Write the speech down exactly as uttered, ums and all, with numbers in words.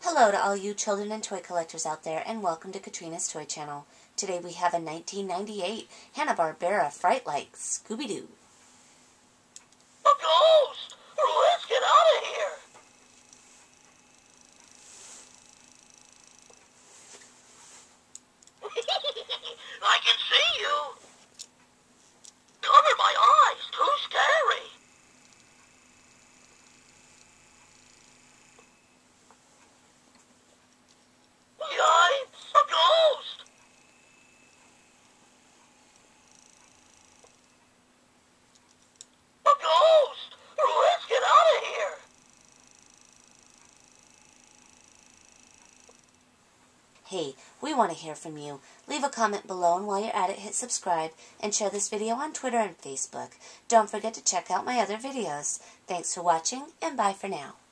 Hello to all you children and toy collectors out there, and welcome to Katrina's Toy Channel. Today we have a nineteen ninety-eight Hanna Barbera Fright like Scooby-Doo. A ghost! Let's get out of here! I can see you! Cover my eyes, too scary! Yikes! A ghost! A ghost! Let's get out of here! Hey, we want to hear from you. Leave a comment below, and while you're at it, hit subscribe and share this video on Twitter and Facebook. Don't forget to check out my other videos. Thanks for watching, and bye for now.